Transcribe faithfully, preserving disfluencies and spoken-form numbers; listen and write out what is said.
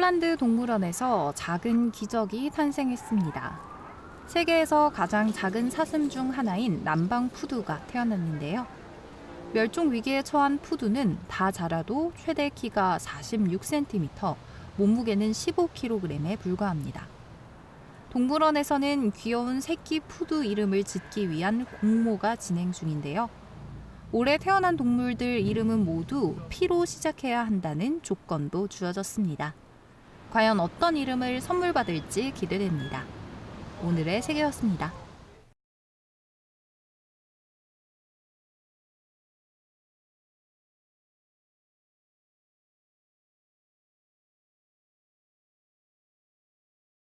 폴란드 동물원에서 작은 기적이 탄생했습니다. 세계에서 가장 작은 사슴 중 하나인 남방 푸두가 태어났는데요. 멸종 위기에 처한 푸두는 다 자라도 최대 키가 사십육 센티미터, 몸무게는 십오 킬로그램에 불과합니다. 동물원에서는 귀여운 새끼 푸두 이름을 짓기 위한 공모가 진행 중인데요. 올해 태어난 동물들 이름은 모두 피로 시작해야 한다는 조건도 주어졌습니다. 과연 어떤 이름을 선물 받을지 기대됩니다. 오늘의 세계였습니다.